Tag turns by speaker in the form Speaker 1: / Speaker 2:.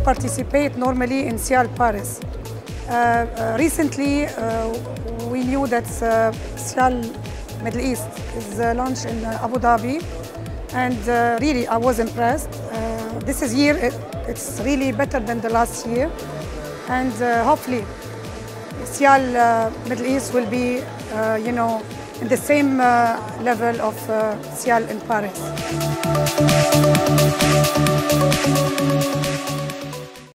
Speaker 1: participate normally in SIAL Paris. Recently, we knew that SIAL Middle East is launched in Abu Dhabi, and really I was impressed. This year it's really better than the last year, and hopefully SIAL Middle East will be, in the same level of SIAL in Paris.